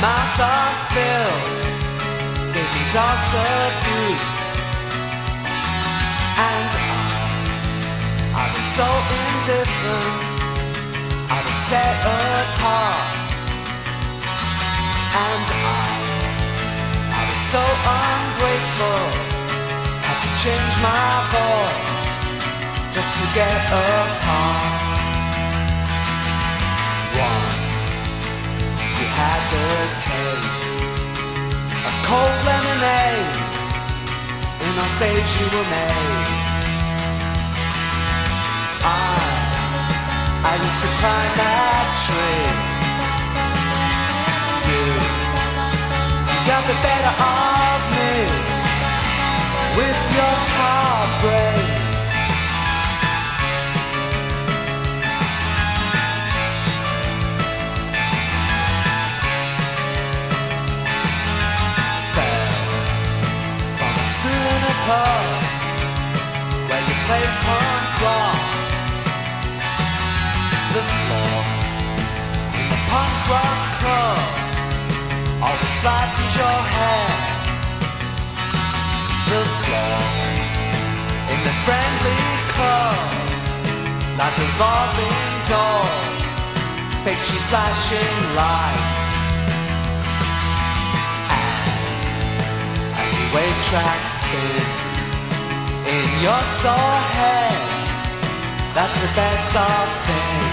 mouth of filth gave me dog's abuse. And I was so indifferent, I was set apart. And I was so ungrateful, had to change my voice just to get apart. Once we had the taste of cold lemonade in our stage you were made. I used to climb that tree. You got the better of me with your Carbrain. Pub where you play punk rock. The floor in the punk rock club always flattened your hair. The floor in the friendly club, like revolving doors, fake cheap flashing lights, and the way tracks spin in your sore head. That's the best of things.